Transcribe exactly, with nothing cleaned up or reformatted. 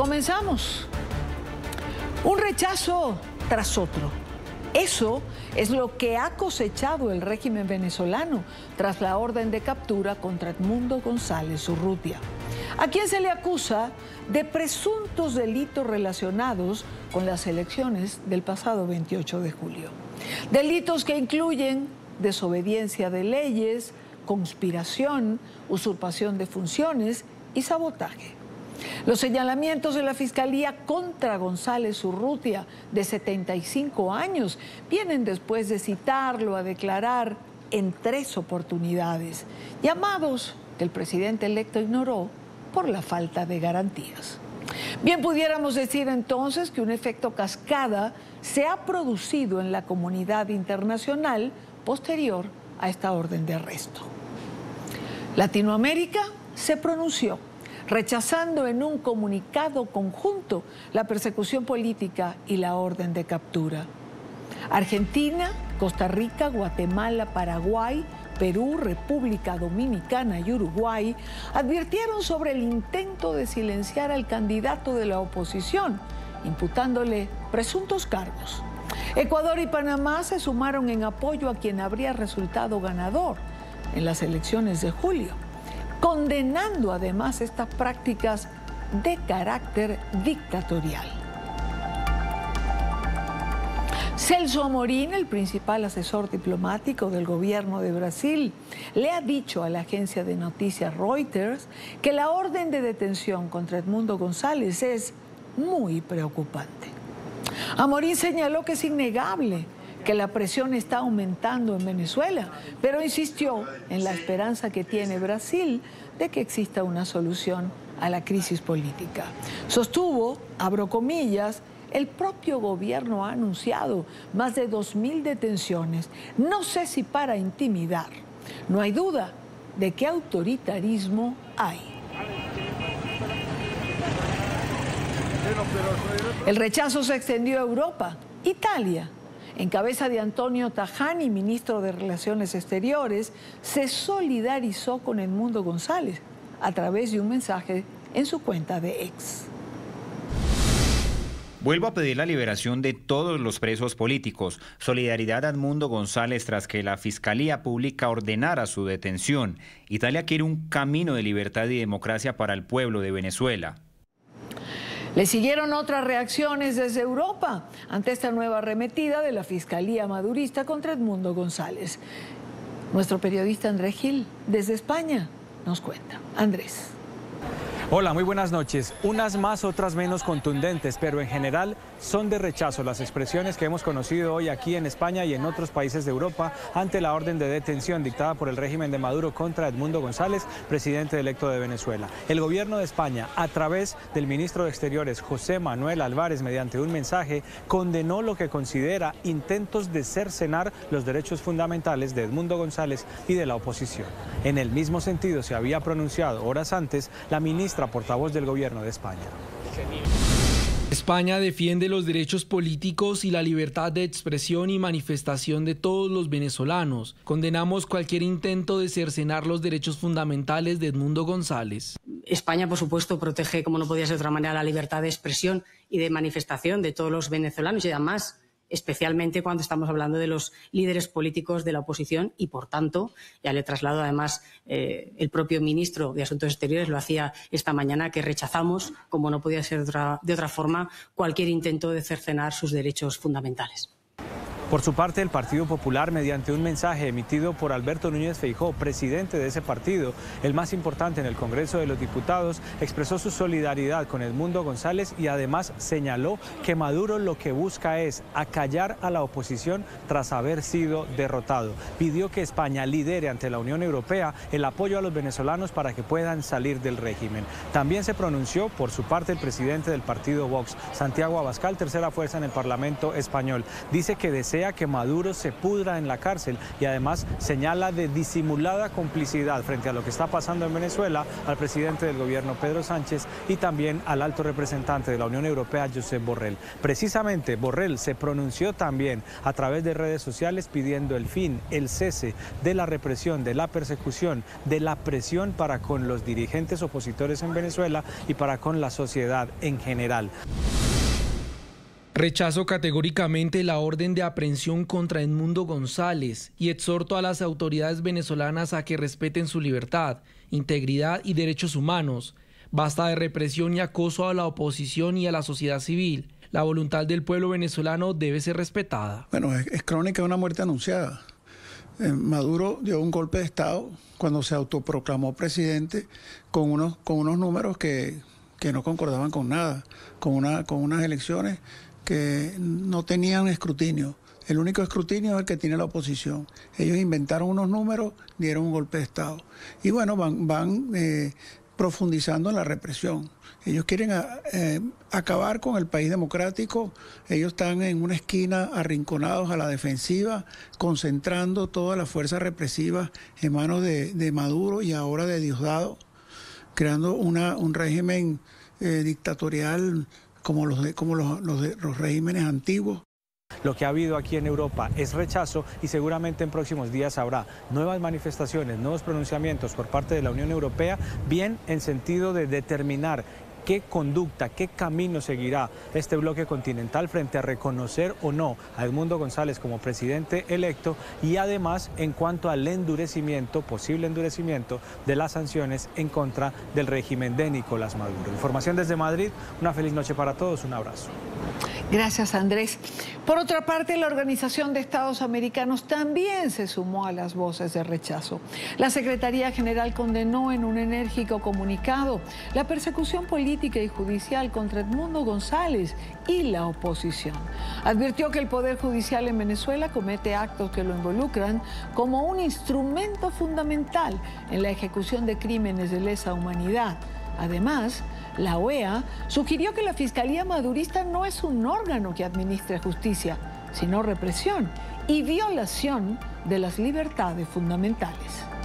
Comenzamos. Un rechazo tras otro. Eso es lo que ha cosechado el régimen venezolano tras la orden de captura contra Edmundo González Urrutia, a quien se le acusa de presuntos delitos relacionados con las elecciones del pasado veintiocho de julio. Delitos que incluyen desobediencia de leyes, conspiración, usurpación de funciones y sabotaje. Los señalamientos de la Fiscalía contra González Urrutia, de setenta y cinco años, vienen después de citarlo a declarar en tres oportunidades, llamados que el presidente electo ignoró por la falta de garantías. Bien pudiéramos decir entonces que un efecto cascada se ha producido en la comunidad internacional posterior a esta orden de arresto. Latinoamérica se pronunció, rechazando en un comunicado conjunto la persecución política y la orden de captura. Argentina, Costa Rica, Guatemala, Paraguay, Perú, República Dominicana y Uruguay advirtieron sobre el intento de silenciar al candidato de la oposición, imputándole presuntos cargos. Ecuador y Panamá se sumaron en apoyo a quien habría resultado ganador en las elecciones de julio, condenando además estas prácticas de carácter dictatorial. Celso Amorín, el principal asesor diplomático del gobierno de Brasil, le ha dicho a la agencia de noticias Reuters que la orden de detención contra Edmundo González es muy preocupante. Amorín señaló que es innegable que la presión está aumentando en Venezuela, pero insistió en la esperanza que tiene Brasil de que exista una solución a la crisis política. Sostuvo, abro comillas, el propio gobierno ha anunciado más de dos mil detenciones, no sé si para intimidar. No hay duda de qué autoritarismo hay. El rechazo se extendió a Europa. Italia, en cabeza de Antonio Tajani, ministro de Relaciones Exteriores, se solidarizó con Edmundo González a través de un mensaje en su cuenta de X. Vuelvo a pedir la liberación de todos los presos políticos. Solidaridad a Edmundo González tras que la Fiscalía Pública ordenara su detención. Italia quiere un camino de libertad y democracia para el pueblo de Venezuela. Le siguieron otras reacciones desde Europa ante esta nueva arremetida de la Fiscalía madurista contra Edmundo González. Nuestro periodista Andrés Gil, desde España, nos cuenta. Andrés. Hola, muy buenas noches. Unas más, otras menos contundentes, pero en general son de rechazo las expresiones que hemos conocido hoy aquí en España y en otros países de Europa ante la orden de detención dictada por el régimen de Maduro contra Edmundo González, presidente electo de Venezuela. El gobierno de España, a través del ministro de Exteriores, José Manuel Álvarez, mediante un mensaje, condenó lo que considera intentos de cercenar los derechos fundamentales de Edmundo González y de la oposición. En el mismo sentido se había pronunciado horas antes la ministra portavoz del gobierno de España. España defiende los derechos políticos y la libertad de expresión y manifestación de todos los venezolanos. Condenamos cualquier intento de cercenar los derechos fundamentales de Edmundo González. España, por supuesto, protege, como no podía ser de otra manera, la libertad de expresión y de manifestación de todos los venezolanos y además, especialmente cuando estamos hablando de los líderes políticos de la oposición y, por tanto, ya le traslado además eh, el propio ministro de Asuntos Exteriores lo hacía esta mañana, que rechazamos, como no podía ser de otra, de otra forma, cualquier intento de cercenar sus derechos fundamentales. Por su parte, el Partido Popular, mediante un mensaje emitido por Alberto Núñez Feijóo, presidente de ese partido, el más importante en el Congreso de los Diputados, expresó su solidaridad con Edmundo González y además señaló que Maduro lo que busca es acallar a la oposición tras haber sido derrotado. Pidió que España lidere ante la Unión Europea el apoyo a los venezolanos para que puedan salir del régimen. También se pronunció por su parte el presidente del partido Vox, Santiago Abascal, tercera fuerza en el Parlamento español. Dice que desea desea que Maduro se pudra en la cárcel y además señala de disimulada complicidad frente a lo que está pasando en Venezuela al presidente del gobierno Pedro Sánchez y también al alto representante de la Unión Europea Josep Borrell. Precisamente Borrell se pronunció también a través de redes sociales pidiendo el fin, el cese de la represión, de la persecución, de la presión para con los dirigentes opositores en Venezuela y para con la sociedad en general. Rechazo categóricamente la orden de aprehensión contra Edmundo González y exhorto a las autoridades venezolanas a que respeten su libertad, integridad y derechos humanos. Basta de represión y acoso a la oposición y a la sociedad civil. La voluntad del pueblo venezolano debe ser respetada. Bueno, es, es crónica de una muerte anunciada. Eh, Maduro dio un golpe de Estado cuando se autoproclamó presidente con unos, con unos números que, que no concordaban con nada, con, una, con unas elecciones que no tenían escrutinio. El único escrutinio es el que tiene la oposición. Ellos inventaron unos números, dieron un golpe de Estado. Y bueno, van, van eh, profundizando en la represión. Ellos quieren eh, acabar con el país democrático. Ellos están en una esquina arrinconados a la defensiva, concentrando todas las fuerzas represivas en manos de, de Maduro y ahora de Diosdado, creando una, un régimen eh, dictatorial como los, de, como los, los, de, los regímenes antiguos. Lo que ha habido aquí en Europa es rechazo y seguramente en próximos días habrá nuevas manifestaciones, nuevos pronunciamientos por parte de la Unión Europea, bien en sentido de determinar qué conducta, qué camino seguirá este bloque continental frente a reconocer o no a Edmundo González como presidente electo y además en cuanto al endurecimiento, posible endurecimiento de las sanciones en contra del régimen de Nicolás Maduro. Información desde Madrid, una feliz noche para todos, un abrazo. Gracias, Andrés. Por otra parte, la Organización de Estados Americanos también se sumó a las voces de rechazo. La Secretaría General condenó en un enérgico comunicado la persecución política y judicial contra Edmundo González y la oposición. Advirtió que el Poder Judicial en Venezuela comete actos que lo involucran como un instrumento fundamental en la ejecución de crímenes de lesa humanidad. Además, la O E A sugirió que la Fiscalía Madurista no es un órgano que administre justicia, sino represión y violación de las libertades fundamentales.